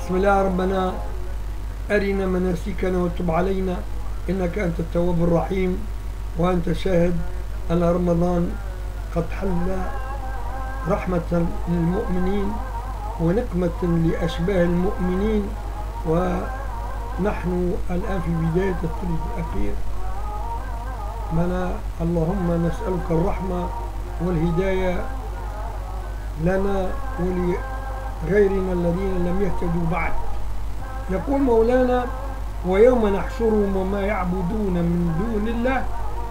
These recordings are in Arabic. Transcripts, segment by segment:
بسم الله ربنا أرنا مناسكنا وتب علينا إنك أنت التواب الرحيم، وأنت شاهد أن رمضان قد حل رحمة للمؤمنين ونقمة لأشباه المؤمنين، ونحن الآن في بداية الثلث الأخير. اللهم نسألك الرحمة والهداية لنا ولغيرنا الذين لم يهتدوا بعد. يقول مولانا: ويوم نحشرهم وما يعبدون من دون الله.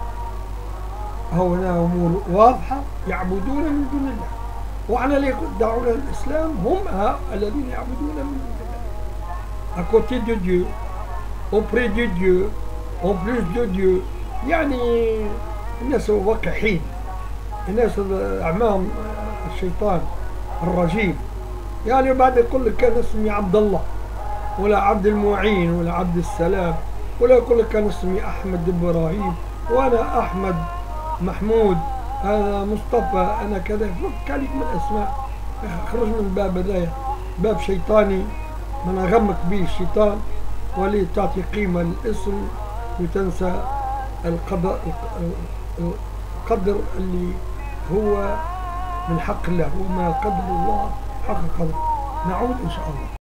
هنا أمور واضحة، يعبدون من دون الله، وعلى اللي يدعون الإسلام هم الذين يعبدون من دون الله. à côté de Dieu, auprès de Dieu, en plus de Dieu. يعني الناس وقحين، الناس أعمام الشيطان الرجيم. يعني بعد يقول لك كان اسمي عبد الله ولا عبد المعين ولا عبد السلام، ولا يقول لك كان اسمي أحمد إبراهيم وأنا أحمد محمود، هذا مصطفى، أنا كذا. فك عليك من الأسماء، خرج من الباب هذايا، باب شيطاني من أغمك به الشيطان، ولي تعطي قيمة للاسم وتنسى القدر اللي هو من حق الله، وما قدر الله حق قدر. نعود إن شاء الله.